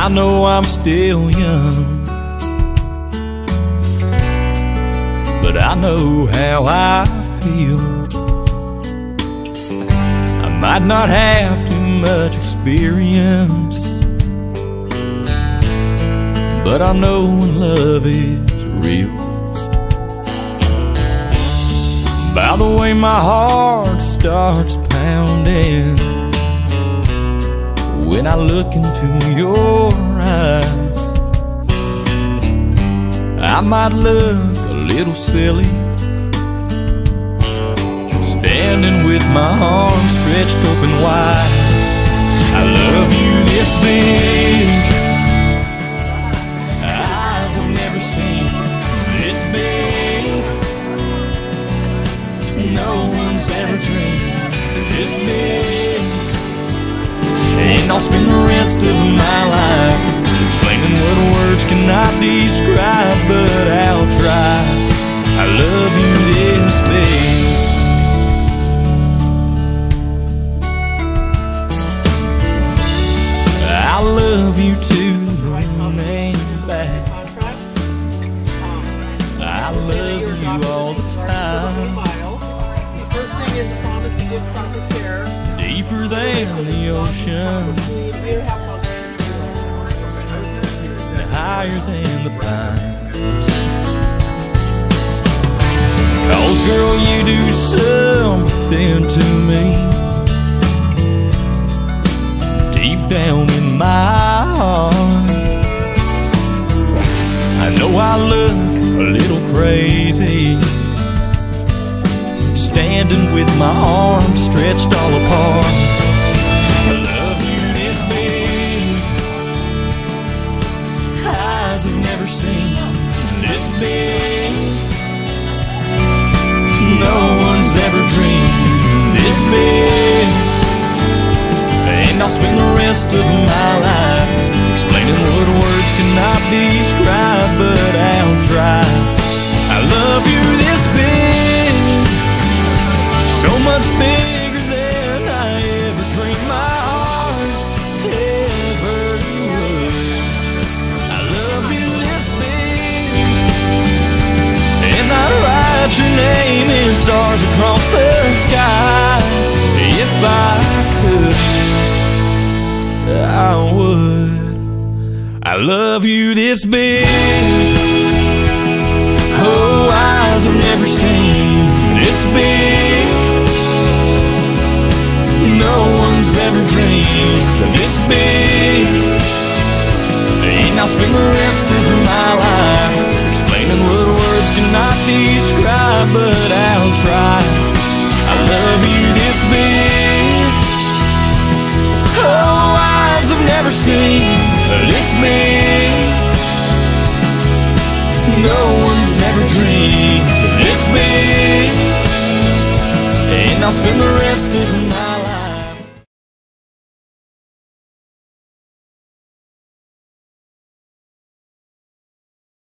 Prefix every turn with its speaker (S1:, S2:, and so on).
S1: I know I'm still young, but I know how I feel. I might not have too much experience, but I know when love is real. By the way my heart starts pounding when I look into your eyes, I might look a little silly, standing with my arms stretched open wide. I love you this big, eyes have never seen this big, no one's ever dreamed this big. And I'll spend the rest of my life explaining what words cannot describe, but I'll try. I love you this big. I love you to the moon and back. I love you all the time.
S2: The first thing is promise to give proper care.
S1: Deeper than the ocean, higher than the pines. 'Cause girl, you do something to me deep down in my heart. I know I look a little crazy, standing with my arms stretched all apart. I love you this big, eyes have never seen this big, no one's ever dreamed this big. And I'll spend the rest of my life explaining what words cannot describe, but I'll try. I love you this big, so much bigger than I ever dreamed my heart ever would. I love you this big, and I'd write your name in stars across the sky. If I could, I would. I love you this big, oh, eyes have never seen this big, no one's ever dreamed this big. And I'll spend the rest of my life explaining what words cannot describe, but I'll try. I love you this big, oh, eyes have never seen this big, no one's ever dreamed this big. And I'll spend the rest of